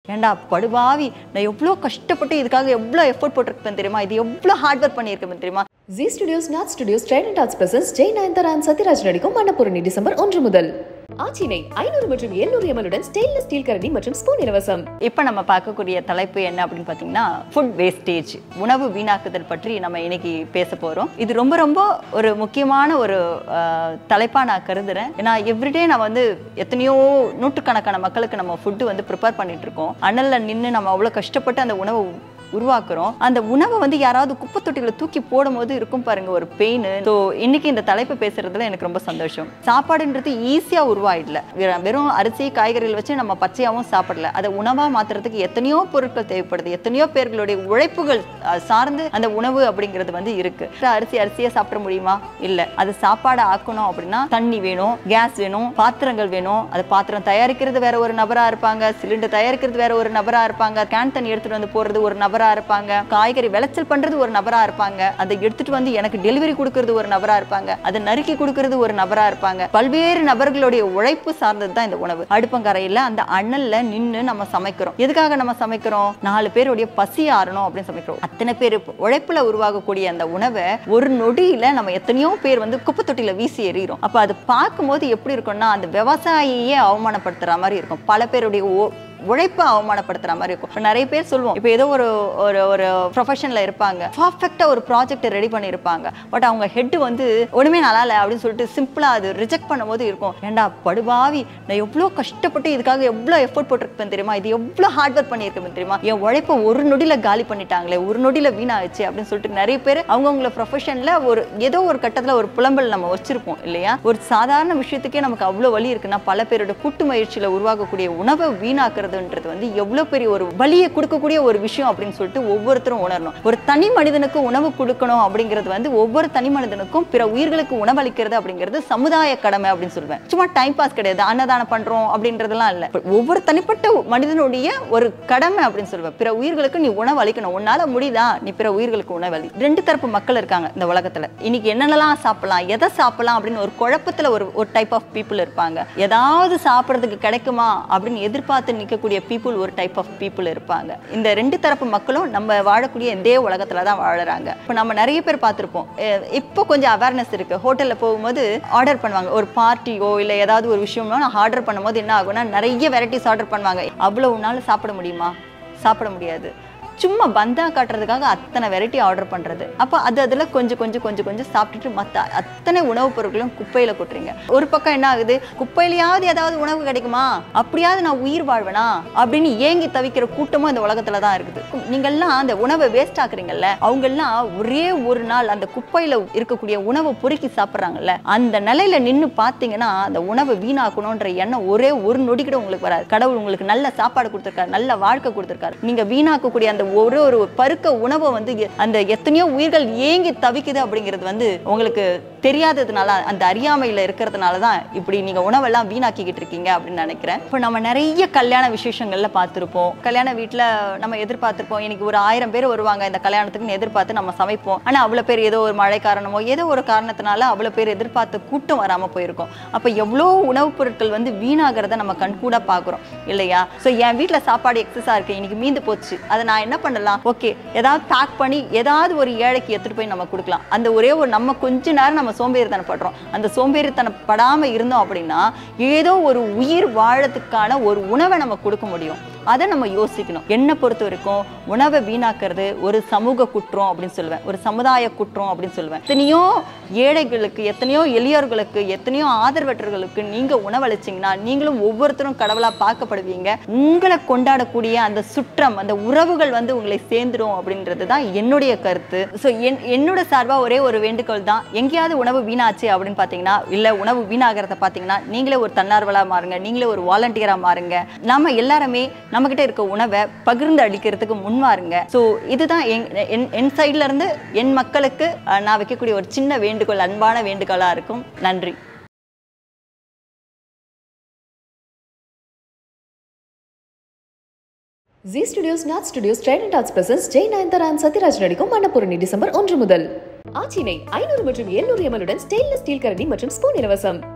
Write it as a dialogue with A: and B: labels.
A: ஏண்டா படுபாவி, நான் எவ்வளோ கஷ்டப்பட்டு இதுக்காக எவ்வளோ எஃபோர்ட் போட்டிருக்கேன் தெரியுமா, இது எவ்வளோ ஹார்ட் ஒர்க் பண்ணியிருக்கேன் தெரியுமா.
B: Zee Studios, Nat Studios, Trident Arts presents Jay Nayanthara and Sathiraj நடிக்கும் மன்னபூரணி டிசம்பர் 1 முதல். ஆச்சினை 500 மற்றும் 700 ml ஸ்டெயின்லெஸ் ஸ்டீல் கரண்டி மற்றும் ஸ்பூன் இலவசம்.
A: இப்போ நம்ம பார்க்கக்கூடிய தலைப்பு என்ன அப்படின்னு பார்த்தீங்கன்னா ஃபுட் வேஸ்டேஜ், உணவு வீணாக்குதல் பற்றி நம்ம இன்னைக்கு பேச போகிறோம். இது ரொம்ப ரொம்ப ஒரு முக்கியமான ஒரு தலைப்பாக நான் கருதுறேன். ஏன்னா எவ்ரிடே நான் வந்து எத்தனையோ நூற்றுக்கணக்கான மக்களுக்கு நம்ம ஃபுட்டு வந்து ப்ரிப்பேர் பண்ணிட்டு இருக்கோம். அனலில் நின்று நம்ம அவ்வளோ கஷ்டப்பட்டு அந்த உணவை உருவாக்குறோம். அந்த உணவை வந்து யாராவது குப்பை தொட்டிகளை தூக்கி போடும் போது இருக்கும் பாருங்க ஒரு பெயின். ஸோ இன்னைக்கு இந்த தலைப்பு பேசுறதுல எனக்கு ரொம்ப சந்தோஷம். சாப்பாடுன்றது ஈஸியா உருவாயிடல. வெறும் அரிசி காய்கறிகள் வச்சு நம்ம பச்சையாவும் சாப்பிடல. அதை உணவா மாத்துறதுக்கு எத்தனையோ பொருட்கள் தேவைப்படுது. எத்தனையோ பேர்களுடைய உழைப்புகள் சார்ந்து அந்த உணவு அப்படிங்கிறது வந்து இருக்கு. அரிசியை சாப்பிட முடியுமா? இல்ல. அது சாப்பாடு ஆக்கணும் அப்படின்னா தண்ணி வேணும், கேஸ் வேணும், பாத்திரங்கள் வேணும். அது பாத்திரம் தயாரிக்கிறது வேற ஒரு நபரா இருப்பாங்க, சிலிண்டர் தயாரிக்கிறது வேற ஒரு நபரா இருப்பாங்க, கேன் தண்ணி எடுத்துட்டு வந்து போறது ஒரு நபரா இருப்பாங்க, காய்கறி விளைச்சல் பண்றது ஒரு நபரா இருப்பாங்க, அதை எடுத்துட்டு வந்து எனக்கு டெலிவரி கொடுக்கிறது ஒரு நபரா இருப்பாங்க, அதை நறுக்கி கொடுக்கிறது ஒரு நபரா இருப்பாங்க. பல்வேறு நபர்களுடைய உழைப்பு சார்ந்தது தான் இந்த உணவு. அடுப்பங்கரையில அந்த அனல்ல நின்று நம்ம சமைக்கிறோம். எதுக்காக நம்ம சமைக்கிறோம்? 4 பேருடைய பசி ஆறணும் அப்படின்னு சமைக்கிறோம். அத்தனை பேர் உழைப்புல உருவாகக்கூடிய அந்த உணவை ஒரு நொடியில நம்ம எத்தனையோ பேர் வந்து குப்பை தொட்டியில வீசி எறிகிறோம். அப்ப அது பார்க்கும்போது எப்படி இருக்கும்னா அந்த விவசாயியே அவமானப்படுத்துற மாதிரி இருக்கும். பல பேருடைய உழைப்பை அவமானப்படுத்துற மாதிரி இருக்கும். நிறைய பேர் சொல்லுவோம், இப்போ ஏதோ ஒரு ஒரு ப்ரொஃபஷன்ல இருப்பாங்க, பர்ஃபெக்டா ஒரு ப்ராஜெக்ட் ரெடி பண்ணியிருப்பாங்க, பட் அவங்க ஹெட் வந்து ஒண்ணுமே நல்லா இல்லை அப்படின்னு சொல்லிட்டு சிம்பிளா அது ரிஜெக்ட் பண்ணும்போது இருக்கும், ஏண்டா படுபாவி, நான் எவ்வளோ கஷ்டப்பட்டு இதுக்காக எவ்வளோ எஃபோர்ட் போட்டிருப்பேன் தெரியுமா, இது எவ்வளோ ஹார்ட் ஒர்க் பண்ணியிருக்கேன் தெரியுமா, என் உழைப்பை ஒரு நொடியில காலி பண்ணிட்டாங்களே, ஒரு நொடியில வீணாச்சு அப்படின்னு சொல்லிட்டு நிறைய பேர் அவங்கவுங்கள ப்ரொஃபஷன்ல ஒரு ஏதோ ஒரு கட்டத்தில் ஒரு புலம்பல் நம்ம வச்சிருப்போம் இல்லையா. ஒரு சாதாரண விஷயத்துக்கே நமக்கு அவ்வளோ வலி இருக்குன்னா பல பேரோட கூட்டு முயற்சியில உருவாகக்கூடிய உணவை வீணாக்குறது வந்து எவ்வளவு பெரிய ஒரு வலியை கொடுக்கக்கூடிய ஒரு விஷயம் அப்படின்னு சொல்லிட்டு ஒவ்வொருத்தரும் உணரணும். ஒரு தனி மனிதனுக்கு உணவு கொடுக்கணும் அப்படிங்கிறது வந்து ஒவ்வொரு தனி மனிதனுக்கும் பிற உயிர்களுக்கு உணவளிக்கிறது அப்படிங்கிறது சமுதாய கடமை அப்படின்னு சொல்லுவேன். சும்மா டைம் பாஸ் கிடையாது, அன்னதானம் பண்றோம் அப்படின்றதெல்லாம் இல்ல. ஒவ்வொரு தனிப்பட்ட மனிதனுடைய ஒரு கடமை அப்படின்னு சொல்லுவேன். பிற உயிர்களுக்கு நீ உணவு அளிக்கணும். உன்னால முடியுதா, நீ பிற உயிர்களுக்கு உணவளி. 2 தரப்பு மக்கள் இருக்காங்க இந்த உலகத்துல. இன்னைக்கு என்னென்னலாம் சாப்பிடலாம், எதை சாப்பிடலாம் அப்படின்னு ஒரு குழப்பத்துல ஒரு டைப் ஆஃப் பீப்புள் இருப்பாங்க. ஏதாவது சாப்பிட்றதுக்கு கிடைக்குமா அப்படின்னு எதிர்பார்த்து நிற்கக்கூடிய பீப்புள் ஒரு டைப் ஆஃப் பீப்புள் இருப்பாங்க. இந்த 2 தரப்பு மக்களும் நம்ம வாழக்கூடிய இதே உலகத்துல தான் வாழறாங்க. இப்போ நம்ம நிறைய பேர் பார்த்துருப்போம். இப்போ கொஞ்சம் அவேர்னஸ் இருக்கு. ஹோட்டல்ல போகும்போது ஆர்டர் பண்ணுவாங்க, ஒரு பார்ட்டியோ இல்லை ஏதாவது ஒரு விஷயமோ நான் ஆர்டர் பண்ணும்போது என்ன ஆகும்னா நிறைய வெரைட்டிஸ் ஆர்டர் பண்ணுவாங்க. அவ்வளவு நாள் சாப்பிட முடியுமா? சாப்பிட முடியாது. சும்மா பந்தா காட்டுறதுக்காக அத்தனை வெரைட்டி ஆர்டர் பண்ணுறது. அப்போ அதில் கொஞ்சம் சாப்பிட்டுட்டு மற்ற அத்தனை உணவுப் பொருட்களும் குப்பையில் கொட்டுறீங்க. ஒரு பக்கம் என்ன ஆகுது, குப்பையிலையாவது ஏதாவது உணவு கிடைக்குமா, அப்படியாவது நான் உயிர் வாழ்வேனா அப்படின்னு ஏங்கி தவிக்கிற கூட்டமும் இந்த உலகத்தில் தான் இருக்குது. நீங்கள்லாம் அந்த உணவை வேஸ்ட் ஆக்குறீங்கல்ல, அவங்கெல்லாம் ஒரே ஒரு நாள் அந்த குப்பையில் இருக்கக்கூடிய உணவை பொறுக்கி சாப்பிட்றாங்கல்ல, அந்த நிலையில நின்று பார்த்தீங்கன்னா அந்த உணவை வீணாக்கணுன்ற எண்ணம் ஒரே ஒரு நொடி கூட உங்களுக்கு வராது. கடவுள் உங்களுக்கு நல்ல சாப்பாடு கொடுத்துருக்காரு, நல்ல வாழ்க்கை கொடுத்துருக்காரு. நீங்க வீணாக்கக்கூடிய அந்த ஒரு பருக்க உணவை வந்து அந்த எத்தனையோ உயிர்கள் ஏங்கி தவிக்குது அப்படிங்கிறது வந்து உங்களுக்கு தெரியாததுனால, அந்த அறியாமையில இருக்கிறதுனால தான் இப்படி நீங்க உணவெல்லாம் வீணாக்கிக்கிட்டு இருக்கீங்க அப்படின்னு நினைக்கிறேன். இப்போ நம்ம நிறைய கல்யாண விசேஷங்கள்ல பார்த்துருப்போம். கல்யாண வீட்டில் நம்ம எதிர்பார்த்துருப்போம், இன்னைக்கு ஒரு 1000 பேர் வருவாங்க இந்த கல்யாணத்துக்குன்னு எதிர்பார்த்து நம்ம சமைப்போம். ஆனால் அவ்வளோ பேர் ஏதோ ஒரு மழை காரணமோ ஏதோ ஒரு காரணத்தினால அவ்வளோ பேர் எதிர்பார்த்த கூட்டம் வராமல் போயிருக்கும். அப்போ எவ்வளோ உணவுப் பொருட்கள் வந்து வீணாகிறத நம்ம கண்கூட பார்க்குறோம் இல்லையா. ஸோ என் வீட்டில் சாப்பாடு எக்ஸஸாக இருக்கு, இன்னைக்கு மீந்து போச்சு, அதை நான் என்ன பண்ணலாம், ஓகே ஏதாவது பேக் பண்ணி ஏதாவது ஒரு ஏழைக்கு எடுத்துட்டு போய் நம்ம கொடுக்கலாம். அந்த ஒரே ஒரு நம்ம கொஞ்ச நேரம் நம்ம சோம்பேறித்தனப்படுறோம். அந்த சோம்பேறித்தனப்படாம இருந்தோம் அப்படின்னா ஏதோ ஒரு உயிர் வாழறதுக்கான ஒரு உணவை நம்ம கொடுக்க முடியும். அதை நம்ம யோசிக்கணும். என்ன பொறுத்த வரைக்கும் உணவை வீணாக்குறது ஒரு சமூக குற்றம் அப்படின்னு சொல்லுவேன், ஒரு சமுதாய குற்றம் அப்படின்னு சொல்லுவேன். எத்தனையோ ஏழைகளுக்கு, எத்தனையோ எளியோர்களுக்கு, எத்தனையோ ஆதரவற்றர்களுக்கு நீங்க உணவளிச்சிங்கன்னா நீங்களும் ஒவ்வொருத்தரும் கடவுளா பார்க்கப்படுவீங்க. உங்களை கொண்டாடக்கூடிய அந்த சுற்றம், அந்த உறவுகள் வந்து உங்களை சேர்ந்துடும் அப்படின்றது தான் என்னுடைய கருத்து. ஸோ என்னோட சார்பாக ஒரே ஒரு வேண்டுகோள் தான், எங்கேயாவது உணவு வீணாச்சு அப்படின்னு பார்த்தீங்கன்னா, இல்லை உணவு வீணாகிறத பார்த்தீங்கன்னா நீங்களே ஒரு தன்னார்வலாக மாறுங்க, நீங்களே ஒரு வாலண்டியராக மாறுங்க. நம்ம எல்லாருமே நம்மகிட்ட இருக்க உணவை பகிர்ந்து அளிக்கிறதுக்கு முன்வாருங்க. ஸோ இதுதான் என் சைட்ல இருந்து என் மக்களுக்கு நான் வைக்கக்கூடிய ஒரு சின்ன வேண்டுகோள், அன்பான வேண்டுகோளாக இருக்கும். நன்றி.
B: Zee Studios, Nat Studios, Trident Arts presents Jay Nayanthara and Sathiraj நடிக்கும் மன்னபூரணி டிசம்பர் 1 முதல். ஆச்சினை 500 மற்றும் 700 ml ஸ்டெயின்லெஸ் ஸ்டீல் கரண்டி மற்றும் ஸ்பூன் இலவசம்.